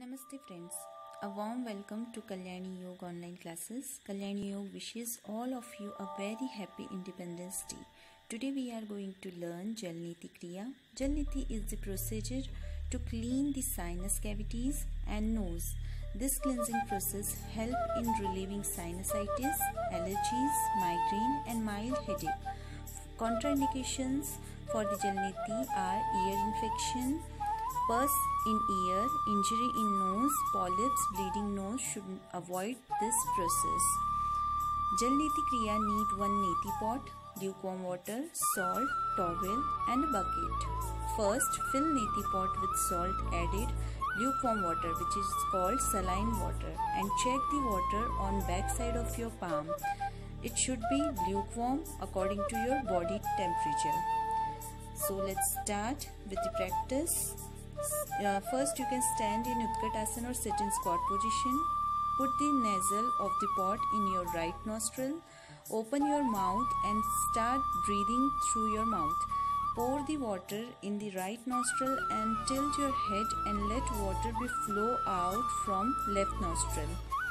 Namaste friends, a warm welcome to Kalyani Yoga online classes. Kalyani Yoga wishes all of you a very happy Independence Day. Today we are going to learn Jalniti Kriya. Jalniti is the procedure to clean the sinus cavities and nose. This cleansing process helps in relieving sinusitis, allergies, migraine and mild headache. Contraindications for the Jalniti are ear infection, pus in ear, injury in nose, polyps, bleeding nose. Should avoid this process. Jalniti Kriya need 1 neti pot, lukewarm water, salt, towel and a bucket. First, fill neti pot with salt added lukewarm water, which is called saline water, and check the water on back side of your palm. It should be lukewarm according to your body temperature. So let's start with the practice. First, you can stand in Utkatasana or sit in squat position. Put the nozzle of the pot in your right nostril. Open your mouth and start breathing through your mouth. Pour the water in the right nostril and tilt your head and let water be flow out from left nostril.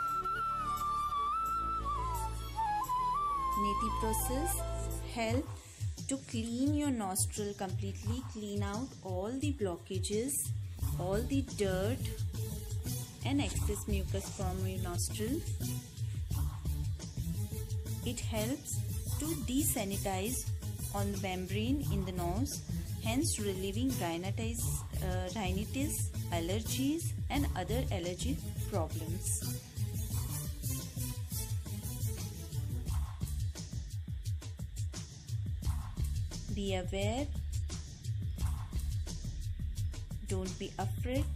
Neti process help to clean your nostril completely, clean out all the blockages, all the dirt and excess mucus from your nostril. It helps to desanitize on the membrane in the nose, hence relieving rhinitis, allergies and other allergy problems. Be aware, don't be afraid.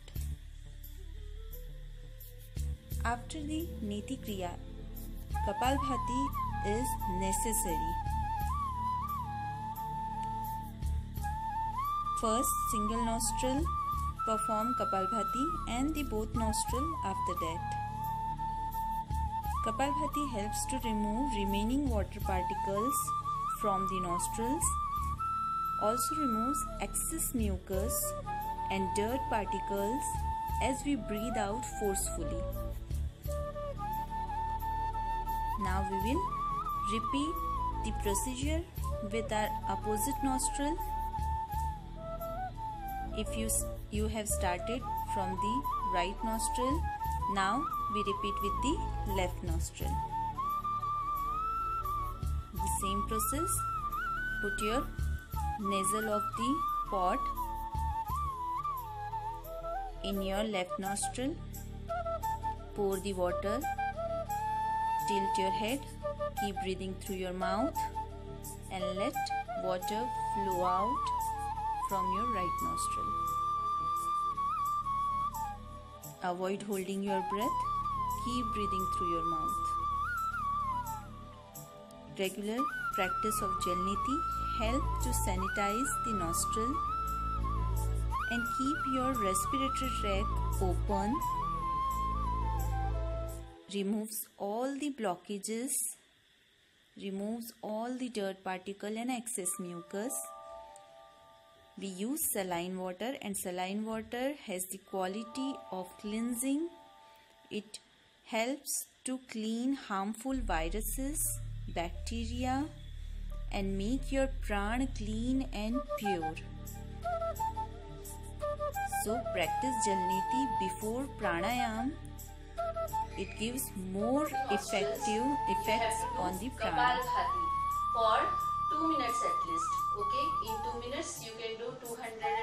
After the Neti Kriya, Kapalbhati is necessary. First, single nostril, perform Kapalbhati and the both nostril after that. Kapalbhati helps to remove remaining water particles from the nostrils. Also removes excess mucus and dirt particles as we breathe out forcefully. Now we will repeat the procedure with our opposite nostril. If you have started from the right nostril, now we repeat with the left nostril. The same process, put your nozzle of the pot in your left nostril, pour the water, tilt your head, keep breathing through your mouth and let water flow out from your right nostril. Avoid holding your breath, keep breathing through your mouth. Regular practice of Jalniti help to sanitize the nostril and keep your respiratory tract open, removes all the blockages, removes all the dirt particle and excess mucus. We use saline water and saline water has the quality of cleansing. It helps to clean harmful viruses, bacteria and make your prana clean and pure. So practice Jalniti before pranayam. It gives more effective effects on the prana. For 2 minutes at least. Okay, in 2 minutes you can do 200